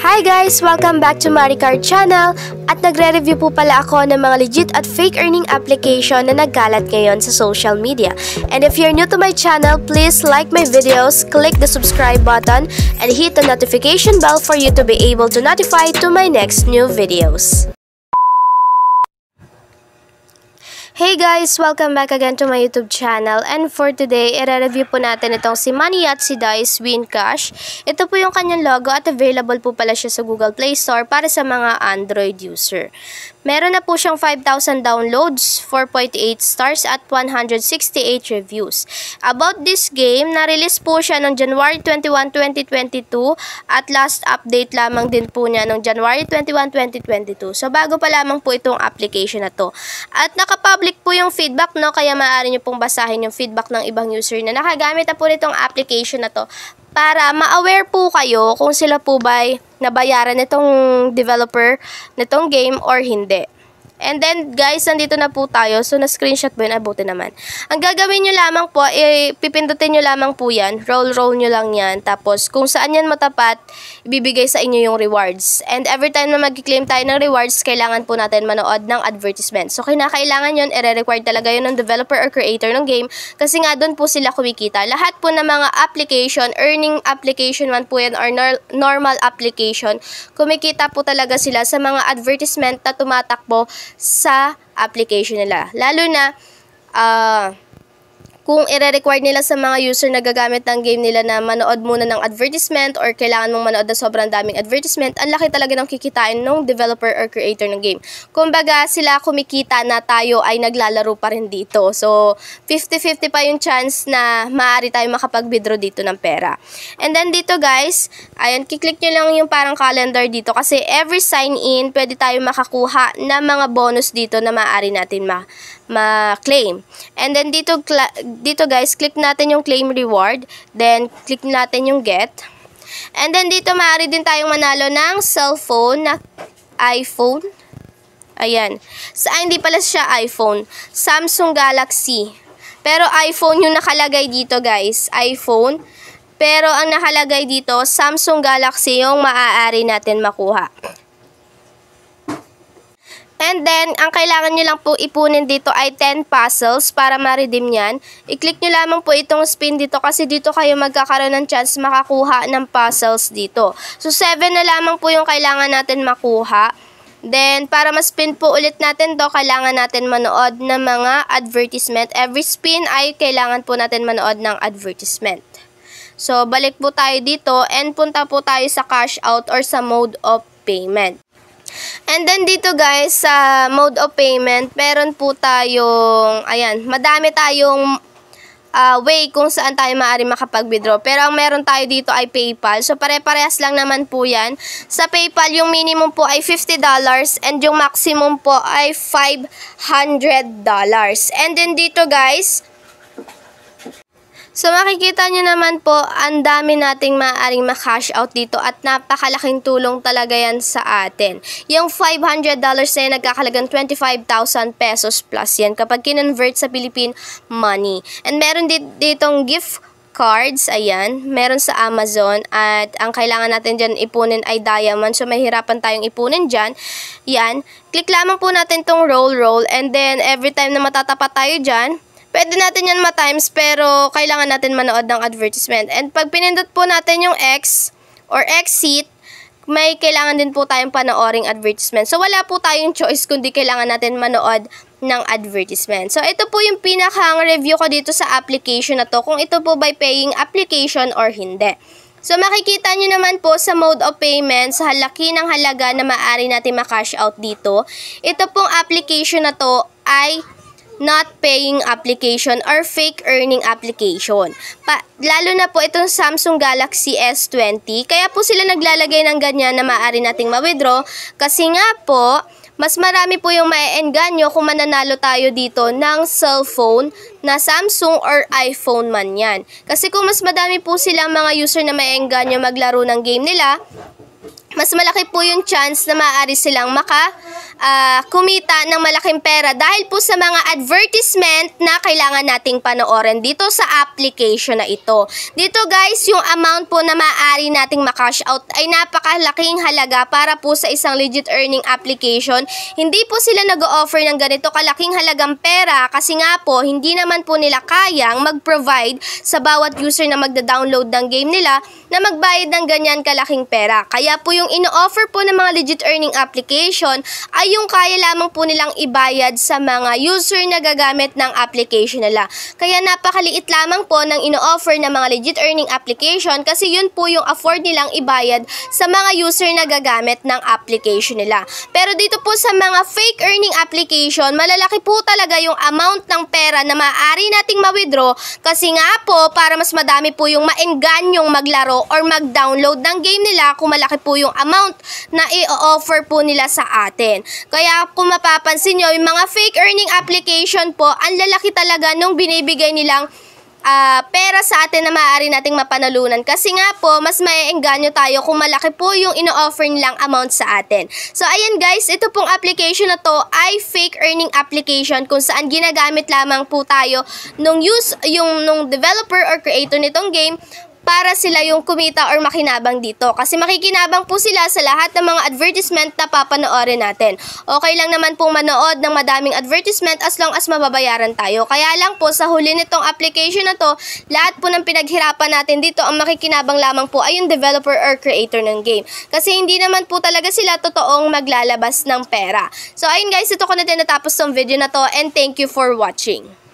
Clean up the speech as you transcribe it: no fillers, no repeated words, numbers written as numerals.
Hi guys! Welcome back to Maricard channel at nagre-review po pala ako ng mga legit at fake earning application na nagkalat ngayon sa social media. And if you're new to my channel, please like my videos, click the subscribe button, and hit the notification bell for you to be able to notify to my next new videos. Hey guys! Welcome back again to my YouTube channel, and for today, i-review po natin itong si Yatzy Dice Win Cash. Ito po yung kanyang logo at available po pala siya sa Google Play Store para sa mga Android user. Meron na po siyang 5,000 downloads, 4.8 stars at 168 reviews. About this game, na-release po siya noong January 21, 2022 at last update lamang din po niya noong January 21, 2022. So bago pa lamang po itong application na to. At nakapublic po yung feedback, no? Kaya maaari nyo pong basahin yung feedback ng ibang user na nakagamit na po nitong application na to para ma-aware po kayo kung sila po ba'y nabayaran nitong developer nitong game or hindi. And then guys, nandito na po tayo. So na-screenshot po yun, abuti naman. Ang gagawin nyo lamang po, pipindutin nyo lamang po yan. Roll nyo lang yan. Tapos kung saan yan matapat, ibibigay sa inyo yung rewards. And every time na mag-claim tayo ng rewards, kailangan po natin manood ng advertisement. So kinakailangan yun, i-require talaga yun ng developer or creator ng game. Kasi nga doon po sila kumikita. Lahat po ng mga application, earning application man po yan or normal application, kumikita po talaga sila sa mga advertisement na tumatakbo sa application nila. Lalo na kung i-require nila sa mga user na gagamit ng game nila na manood muna ng advertisement or kailangan mong manood na sobrang daming advertisement, ang laki talaga ng kikitain ng developer or creator ng game. Kumbaga, sila kumikita na tayo ay naglalaro pa rin dito. So, 50-50 pa yung chance na maaari tayo makapag-withdraw dito ng pera. And then dito guys, ayan, kiklik nyo lang yung parang calendar dito kasi every sign in, pwede tayo makakuha ng mga bonus dito na maaari natin ma-claim. And then dito guys, click natin yung claim reward, then click natin yung get. And then dito maaari din tayong manalo ng cellphone na iPhone. Ayan. Hindi pala siya iPhone. Samsung Galaxy. Pero iPhone yung nakalagay dito guys. iPhone. Pero ang nakalagay dito, Samsung Galaxy yung maaari natin makuha. And then, ang kailangan nyo lang po ipunin dito ay 10 puzzles para ma-redeem yan. I-click nyo lamang po itong spin dito kasi dito kayo magkakaroon ng chance makakuha ng puzzles dito. So, 7 na lamang po yung kailangan natin makuha. Then, para ma-spin po ulit natin to, kailangan natin manood ng mga advertisement. Every spin ay kailangan po natin manood ng advertisement. So, balik po tayo dito and punta po tayo sa cash out or sa mode of payment. And then dito guys, sa mode of payment, meron po tayong, ayan, madami tayong way kung saan tayo maaari makapag-withdraw. Pero ang meron tayo dito ay PayPal. So pare-parehas lang naman po yan. Sa PayPal, yung minimum po ay $50 and yung maximum po ay $500. And then dito guys, so makikita nyo naman po, ang dami nating maaaring ma-cash out dito at napakalaking tulong talaga yan sa atin. Yung $500 na yan, nagkakalagang 25,000 pesos plus yan kapag kinonvert sa Philippine money. And meron ditong gift cards, ayan, meron sa Amazon at ang kailangan natin dyan ipunin ay diamond. So mahirapan tayong ipunin dyan. Yan, click lamang po natin tong roll and then every time na matatapat tayo dyan, pwede natin yan ma-times pero kailangan natin manood ng advertisement. And pag pinindot po natin yung X or exit, may kailangan din po tayong panooring advertisement. So wala po tayong choice kundi kailangan natin manood ng advertisement. So ito po yung pinakang review ko dito sa application na to, kung ito po by paying application or hindi. So makikita nyo naman po sa mode of payment, sa laki ng halaga na maaari natin ma-cash out dito. Ito pong application na to ay not paying application or fake earning application. Lalo na po itong Samsung Galaxy S20. Kaya po sila naglalagay ng ganyan na maaari nating ma-withdraw. Kasi nga po, mas marami po yung ma-engganyo kung mananalo tayo dito ng cellphone na Samsung or iPhone man yan. Kasi kung mas madami po silang mga user na ma-engganyo maglaro ng game nila, mas malaki po yung chance na maaari silang kumita ng malaking pera dahil po sa mga advertisement na kailangan nating panoorin dito sa application na ito. Dito guys, yung amount po na maaari nating makash out ay napakalaking halaga para po sa isang legit earning application. Hindi po sila nag-o-offer ng ganito kalaking halagang pera kasi nga po hindi naman po nila kayang mag-provide sa bawat user na magda-download ng game nila na magbayad ng ganyan kalaking pera. Kaya po yung ino-offer po ng mga legit earning application ay yung kaya lamang po nilang ibayad sa mga user na gagamit ng application nila. Kaya napakaliit lamang po ng ino-offer ng mga legit earning application kasi yun po yung afford nilang ibayad sa mga user na gagamit ng application nila. Pero dito po sa mga fake earning application, malalaki po talaga yung amount ng pera na maaari nating ma-withdraw kasi nga po para mas madami po yung maenganyong maglaro or mag-download ng game nila kung malaki po yung amount na i-offer po nila sa atin. Kaya kung mapapansin nyo, yung mga fake earning application po, ang lalaki talaga nung binibigay nilang pera sa atin na maaari nating mapanalunan kasi nga po mas maiengganyo tayo kung malaki po yung ino-offer nilang amount sa atin. So ayan guys, ito pong application na to ay fake earning application kung saan ginagamit lamang po tayo nung developer or creator nitong game para sila yung kumita or makinabang dito. Kasi makikinabang po sila sa lahat ng mga advertisement na papanoorin natin. Okay lang naman pong manood ng madaming advertisement as long as mababayaran tayo. Kaya lang po sa huli nitong application na to, lahat po ng pinaghirapan natin dito ang makikinabang lamang po ay yung developer or creator ng game. Kasi hindi naman po talaga sila totoong maglalabas ng pera. So ayun guys, ito ko na din natapos tong video na to and thank you for watching.